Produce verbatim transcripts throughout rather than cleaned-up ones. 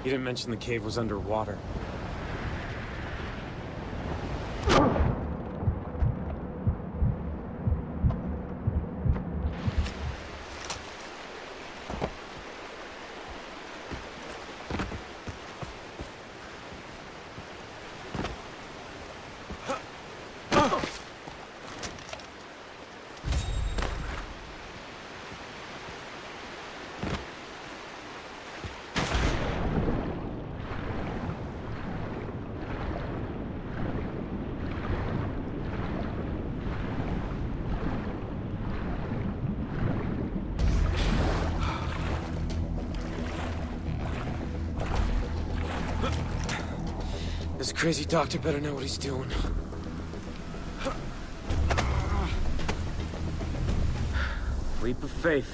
You didn't mention the cave was underwater. This crazy doctor better know what he's doing. Leap of faith.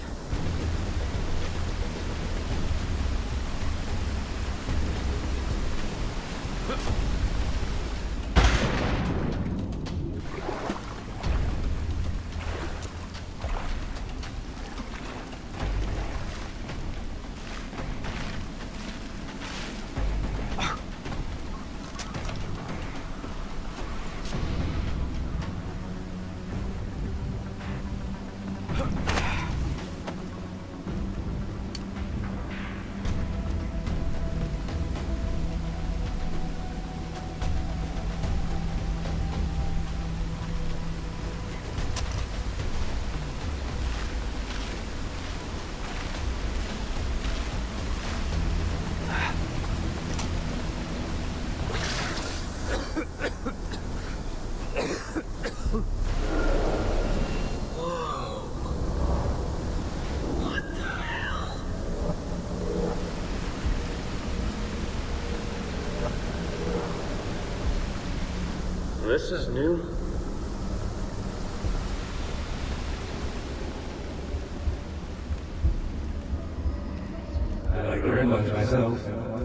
This is new. I like very much myself.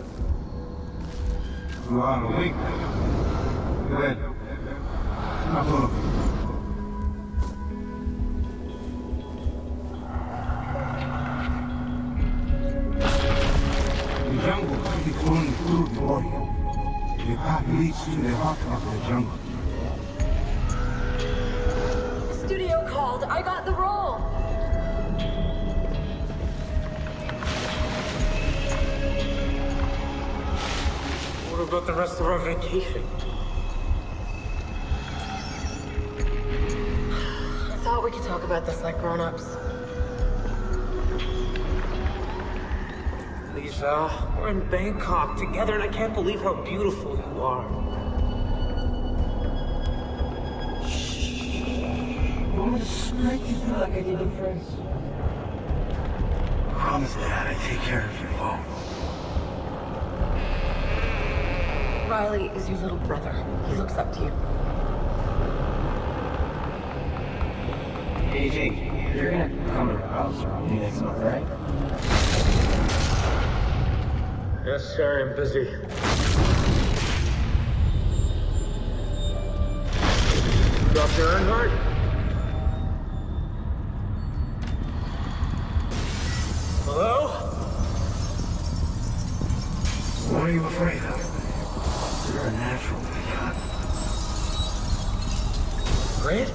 You are awake. Good. Not all of you. The jungle can be torn through the warrior. The path leads to the heart of the jungle. Studio called. I got the role. What about the rest of our vacation? I thought we could talk about this like grown-ups. Lisa, we're in Bangkok together and I can't believe how beautiful you are. Want me to smack you like I did at first? Promise, Dad, I take care of you both. Riley is your little brother. He looks up to you. Hey, Jake, you're gonna come to our house around next month, right? Yes, sir, I'm busy. Doctor Earnhardt? Hello? What are you afraid of? You're a natural, God. Great?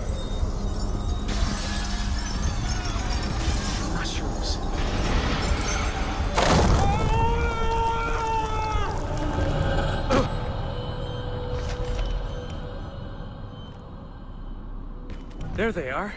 Mushrooms. There they are.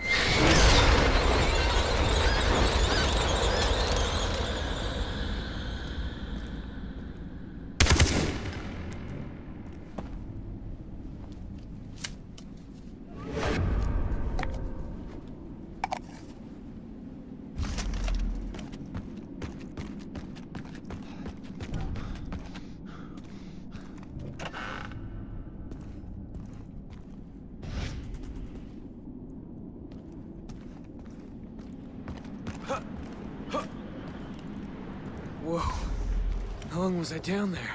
Whoa. How long was I down there?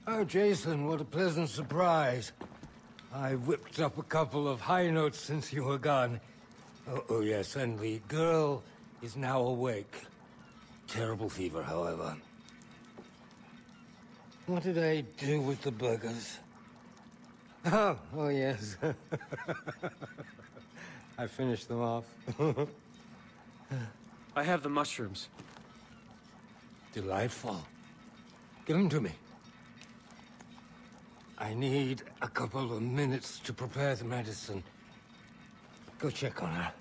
Oh, Jason, what a pleasant surprise. I whipped up a couple of high notes since you were gone. Oh, oh yes, and the girl is now awake. Terrible fever, however. What did I do with the burgers? Oh, oh yes. I finished them off. I have the mushrooms. Delightful. Give them to me. I need a couple of minutes to prepare the medicine. Go check on her.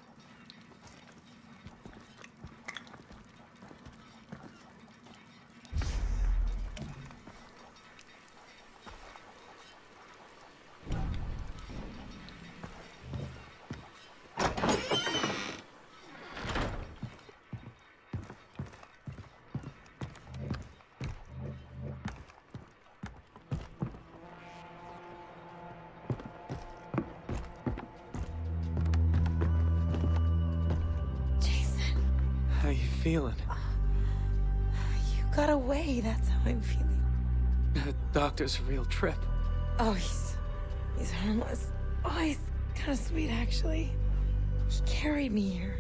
How you feeling? You got away, that's how I'm feeling. The doctor's a real trip. Oh, he's... he's harmless. Oh, he's kind of sweet, actually. He carried me here.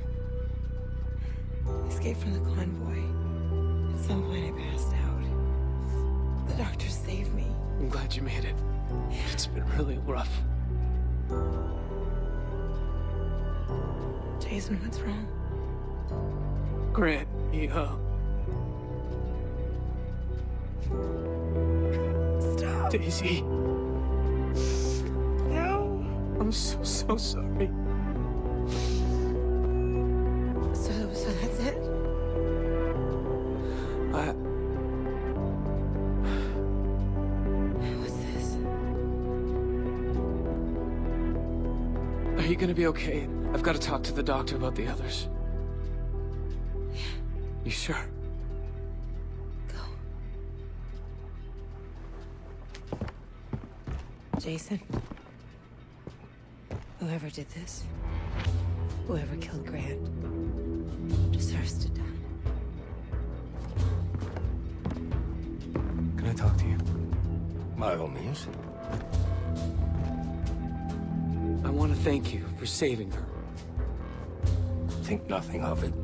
I escaped from the convoy. At some point, I passed out. The doctor saved me. I'm glad you made it. It's been really rough. Jason, what's wrong? Grant, he, uh... Stop. Daisy. No. I'm so, so sorry. So, so that's it? I... What's this? Are you gonna be okay? I've got to talk to the doctor about the others. You sure? Go. Jason. Whoever did this, whoever killed Grant, deserves to die. Can I talk to you? By all means. I want to thank you for saving her. Think nothing of it.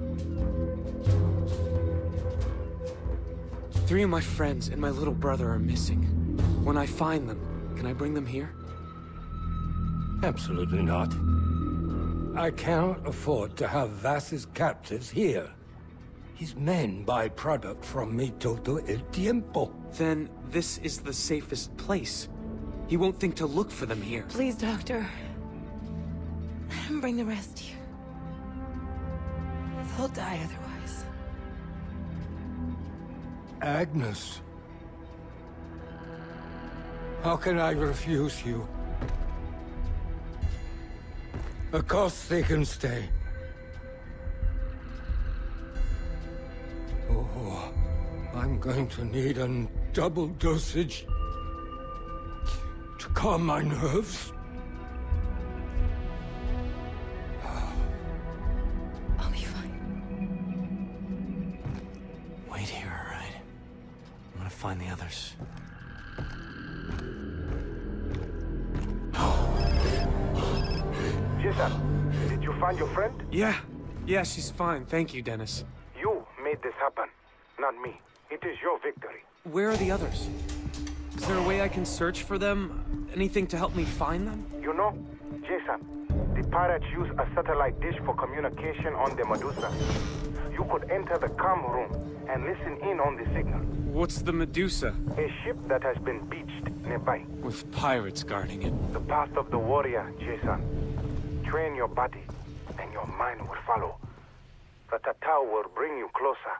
Three of my friends and my little brother are missing. When I find them, can I bring them here? Absolutely not. I cannot afford to have Vass's captives here. His men buy product from me todo el tiempo. Then this is the safest place. He won't think to look for them here. Please, Doctor. Let him bring the rest here. They'll die otherwise. Agnes. How can I refuse you? Of course they can stay. Oh, I'm going to need a double dosage to calm my nerves. I'll be fine. Wait here, all right? I'm gonna find the others. Jason, did you find your friend? Yeah, yeah, she's fine. Thank you, Dennis. You made this happen, not me. It is your victory. Where are the others? Is there a way I can search for them? Anything to help me find them? You know, Jason, the pirates use a satellite dish for communication on the Medusa. You could enter the comm room and listen in on the signal. What's the Medusa? A ship that has been beached nearby. With pirates guarding it. The path of the warrior, Jason. Train your body, and your mind will follow. The Tatao will bring you closer.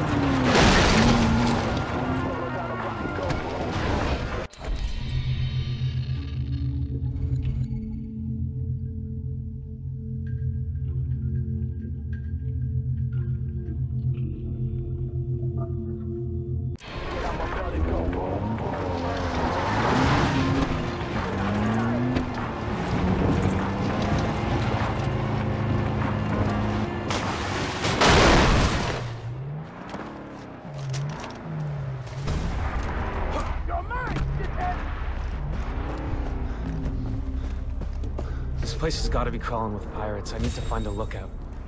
This place has got to be crawling with pirates. I need to find a lookout.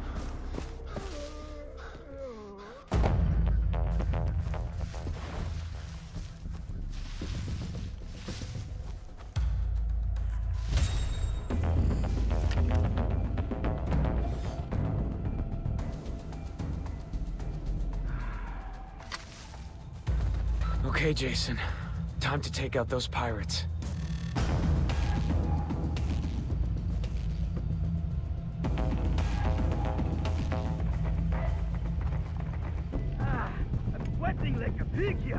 Okay, Jason. Time to take out those pirates. Sweating like a pig here.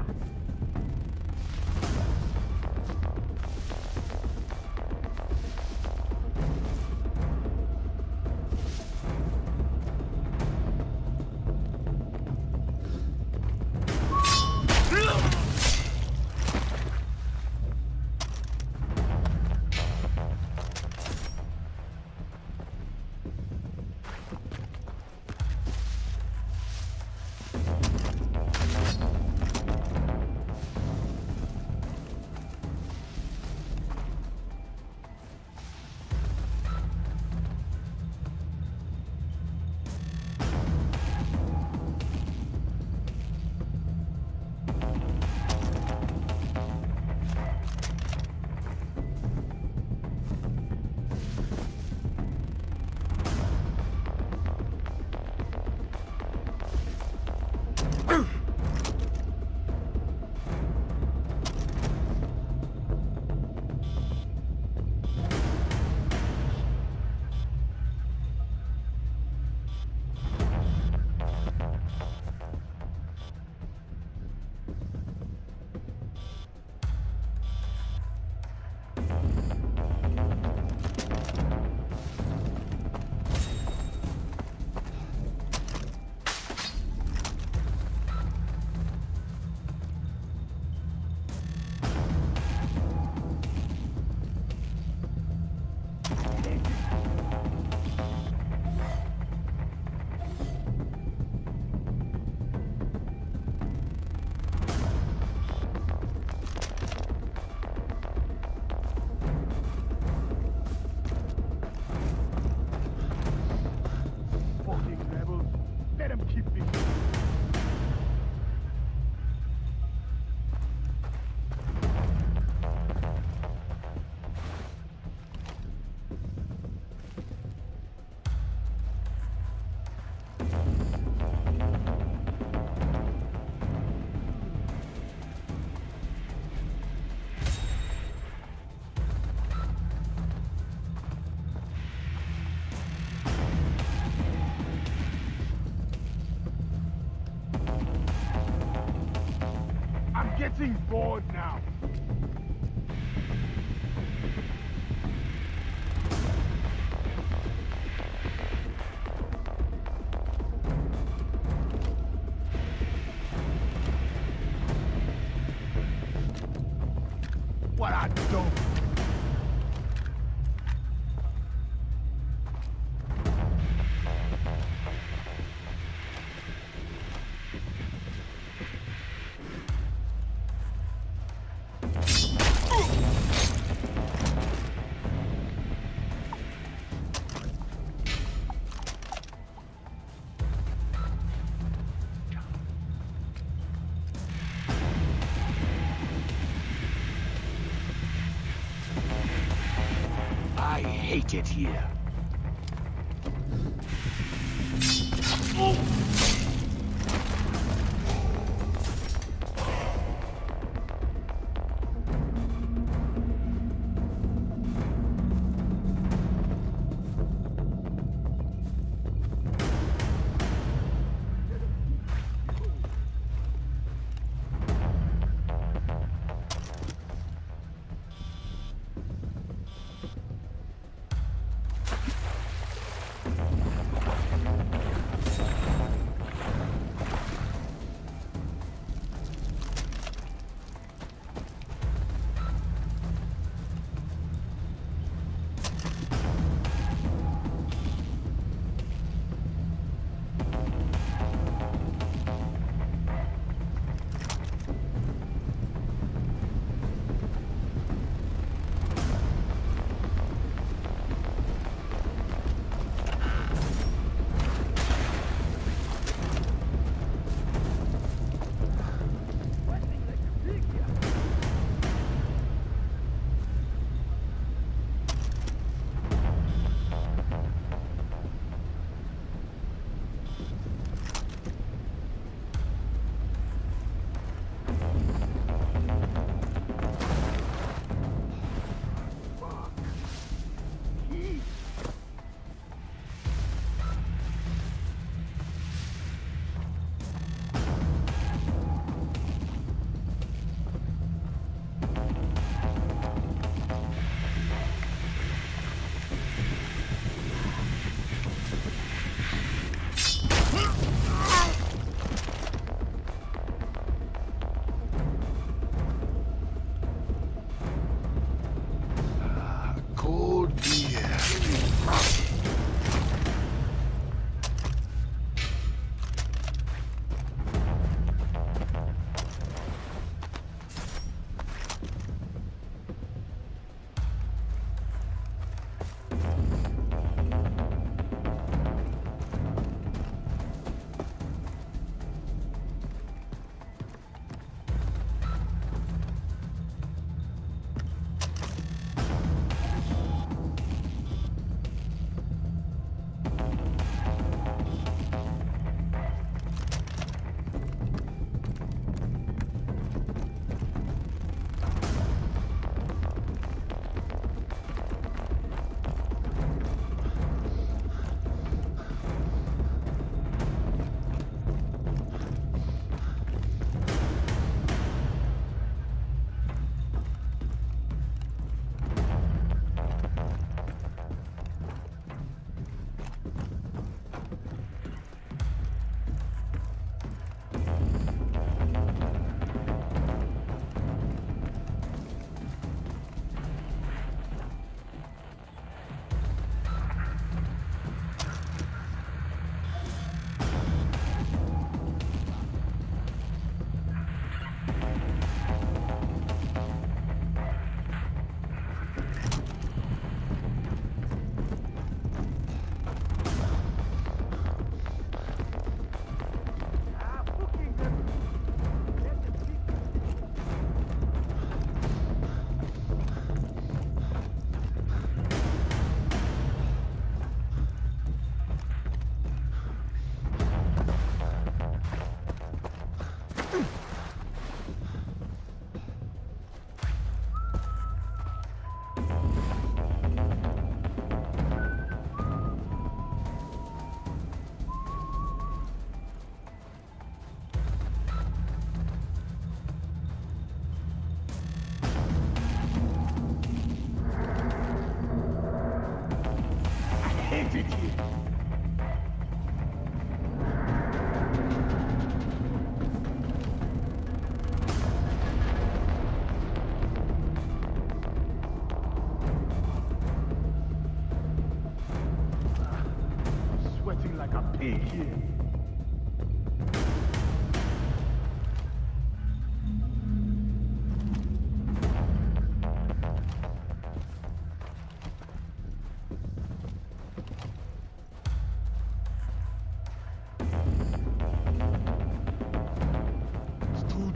Getting bored now. What I don't. I hate it here.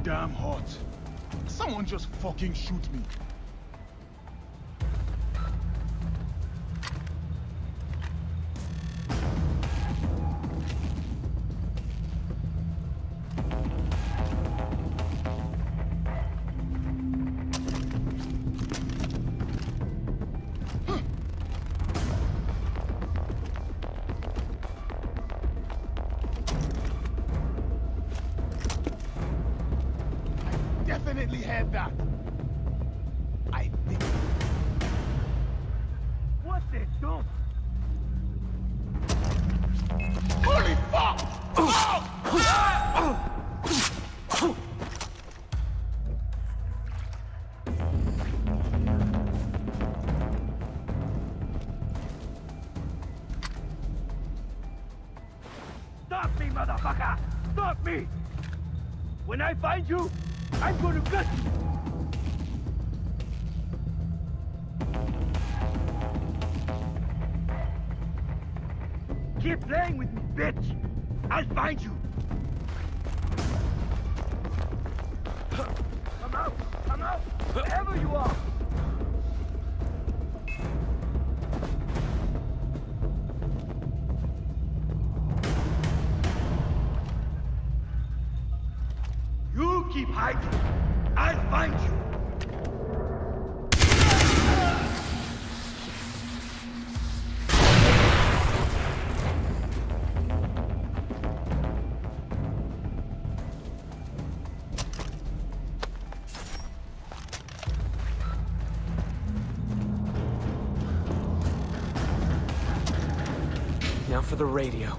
damn hot. Someone just fucking shoot me. Definitely had that. I think. What the dog? Holy fuck! Stop me, motherfucker! Stop me! When I find you, I'm gonna gut you! Keep playing with me, bitch! I'll find you! Come out! Come out! Wherever you are! You keep hiding! I'll find you! Now for the radio.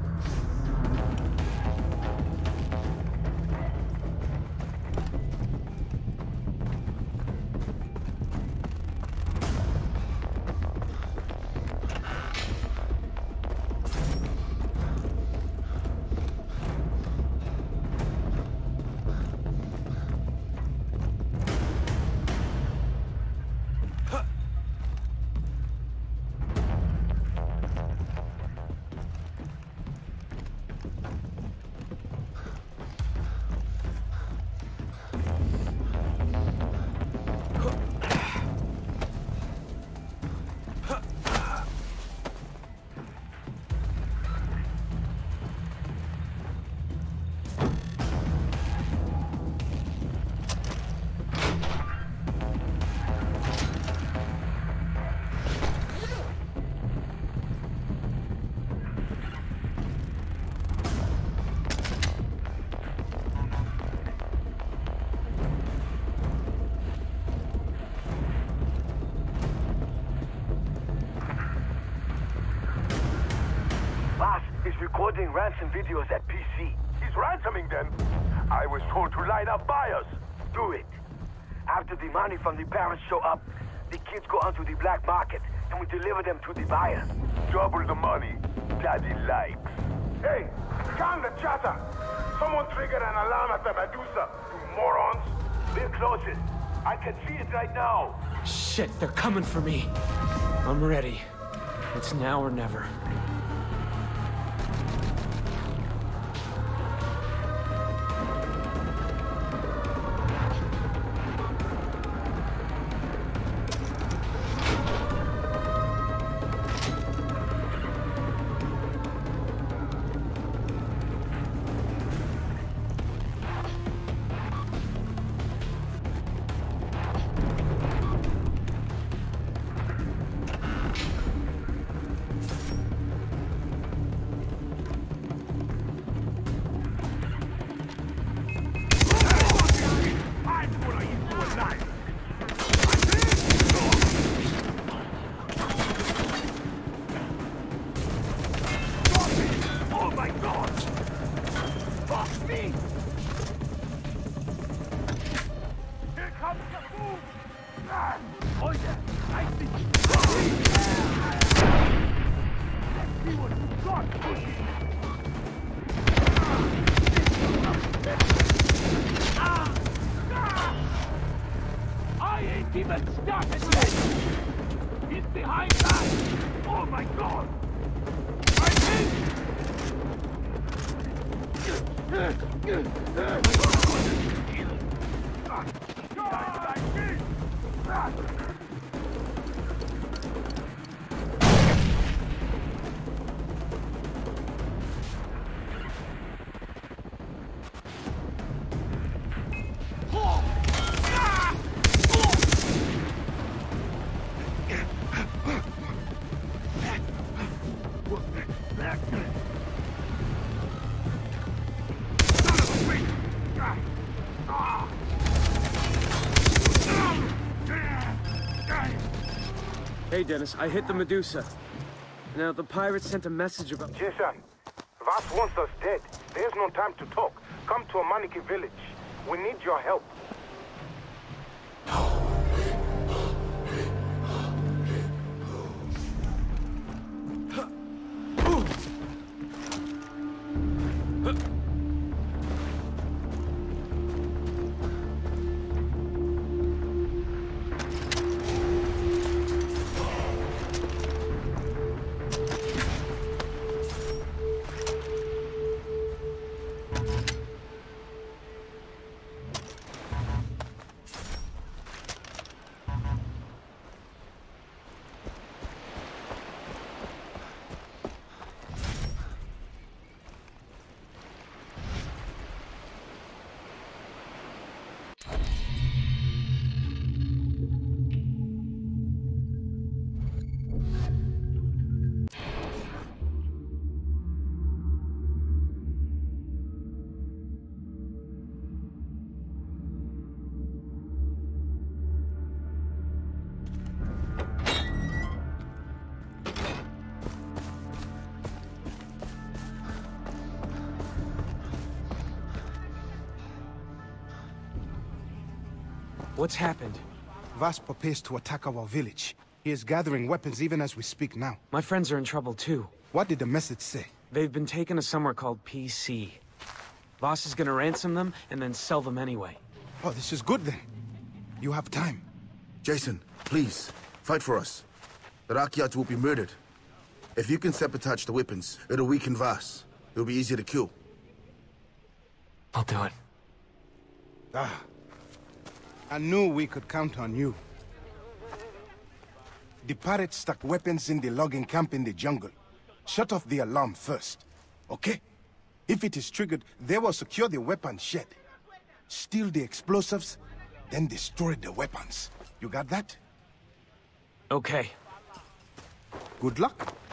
Recording ransom videos at P C. He's ransoming them. I was told to line up buyers. Do it. After the money from the parents show up, the kids go onto the black market and we deliver them to the buyers. Double the money. Daddy likes. Hey, calm the chatter. Someone triggered an alarm at the Medusa. You morons. We're closest. I can see it right now. Shit, they're coming for me. I'm ready. It's now or never. Hey, Dennis, I hit the Medusa. Now, the pirates sent a message about... Jason, Vass wants us dead. There's no time to talk. Come to Amaniki village. We need your help. What's happened? Vass prepares to attack our village. He is gathering weapons even as we speak now. My friends are in trouble too. What did the message say? They've been taken to somewhere called P C. Voss is gonna ransom them and then sell them anyway. Oh, this is good then. You have time. Jason, please, fight for us. The Rakyats will be murdered. If you can sabotage the weapons, it'll weaken Vass. It'll be easier to kill. I'll do it. Ah. I knew we could count on you. The pirates stuck weapons in the logging camp in the jungle. Shut off the alarm first, okay? If it is triggered, they will secure the weapon shed. Steal the explosives, then destroy the weapons. You got that? Okay. Good luck.